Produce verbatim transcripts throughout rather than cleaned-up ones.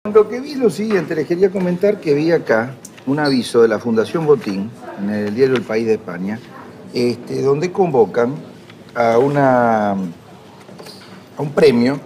Lo que vi es lo siguiente, les quería comentar que vi acá un aviso de la Fundación Botín, en el diario El País de España, este, donde convocan a, una, a un premio.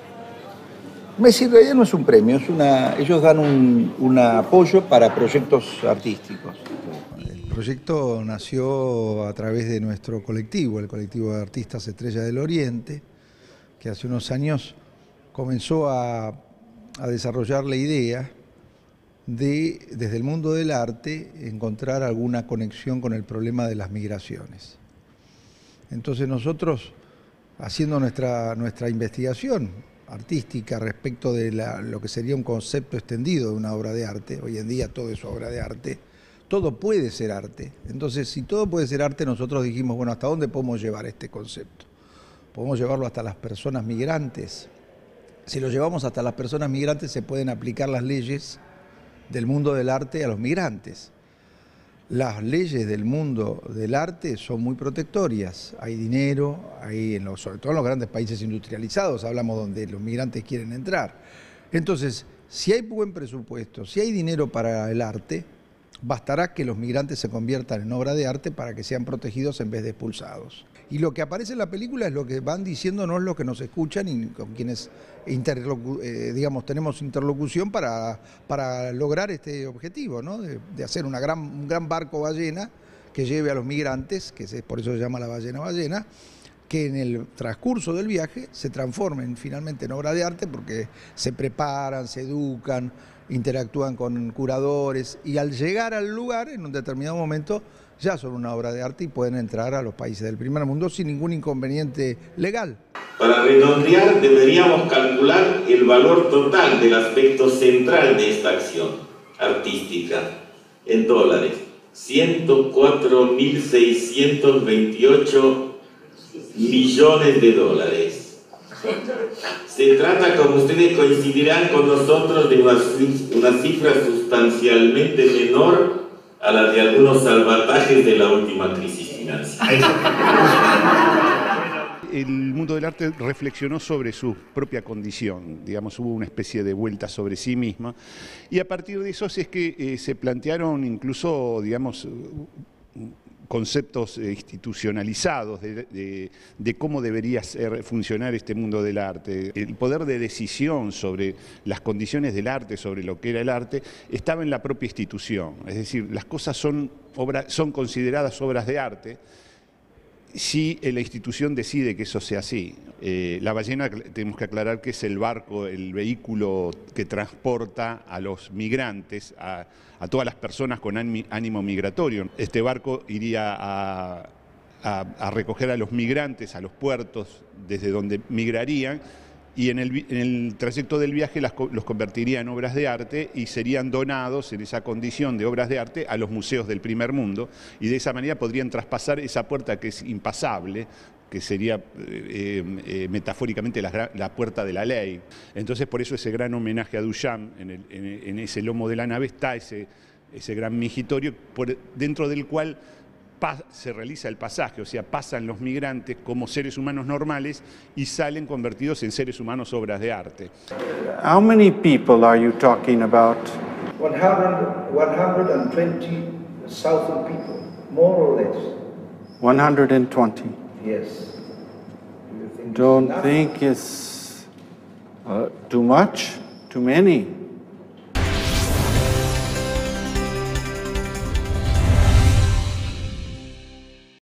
Messi en realidad no es un premio, es una, ellos dan un, un apoyo para proyectos artísticos. El proyecto nació a través de nuestro colectivo, el colectivo de artistas Estrella del Oriente, que hace unos años comenzó a, a desarrollar la idea de, desde el mundo del arte, encontrar alguna conexión con el problema de las migraciones. Entonces nosotros, haciendo nuestra, nuestra investigación artística respecto de la, lo que sería un concepto extendido de una obra de arte, hoy en día todo es obra de arte, todo puede ser arte. Entonces, si todo puede ser arte, nosotros dijimos, bueno, ¿hasta dónde podemos llevar este concepto? Podemos llevarlo hasta las personas migrantes. Si lo llevamos hasta las personas migrantes, se pueden aplicar las leyes del mundo del arte a los migrantes. Las leyes del mundo del arte son muy protectorias. Hay dinero, hay en los, sobre todo en los grandes países industrializados, hablamos donde los migrantes quieren entrar. Entonces, si hay buen presupuesto, si hay dinero para el arte, bastará que los migrantes se conviertan en obra de arte para que sean protegidos en vez de expulsados. Y lo que aparece en la película es lo que van diciéndonos los que nos escuchan y con quienes interlocu eh, digamos, tenemos interlocución para, para lograr este objetivo, ¿no? de, de hacer una gran, un gran barco ballena que lleve a los migrantes, que es, por eso se llama la ballena ballena, que en el transcurso del viaje se transformen finalmente en obra de arte porque se preparan, se educan, interactúan con curadores y al llegar al lugar, en un determinado momento, ya son una obra de arte y pueden entrar a los países del primer mundo sin ningún inconveniente legal. Para redondear, deberíamos calcular el valor total del aspecto central de esta acción artística en dólares. ciento cuatro mil seiscientos veintiocho millones de dólares. Se trata, como ustedes coincidirán con nosotros, de una, una cifra sustancialmente menor a la de algunos salvatajes de la última crisis financiera. El mundo del arte reflexionó sobre su propia condición, digamos, hubo una especie de vuelta sobre sí misma, y a partir de eso es que eh, se plantearon incluso, digamos, conceptos institucionalizados de, de, de cómo debería ser, funcionar este mundo del arte. El poder de decisión sobre las condiciones del arte, sobre lo que era el arte, estaba en la propia institución. Es decir, las cosas son, obra, son consideradas obras de arte si la institución decide que eso sea así. Eh, la ballena, tenemos que aclarar que es el barco, el vehículo que transporta a los migrantes, a, a todas las personas con ánimo migratorio. Este barco iría a, a, a recoger a los migrantes a los puertos desde donde migrarían y en el, en el trayecto del viaje las, los convertiría en obras de arte y serían donados en esa condición de obras de arte a los museos del primer mundo y de esa manera podrían traspasar esa puerta que es impasable, que sería eh, eh, metafóricamente la, la puerta de la ley. Entonces por eso ese gran homenaje a Duchamp, en, el, en, en ese lomo de la nave está ese, ese gran migitorio por, dentro del cual se realiza el pasaje, o sea, pasan los migrantes como seres humanos normales y salen convertidos en seres humanos obras de arte. How many people are you talking about? one hundred twenty thousand people, more or less. one hundred twenty. Yes. Do you think Don't it's think it's uh, too much, too many.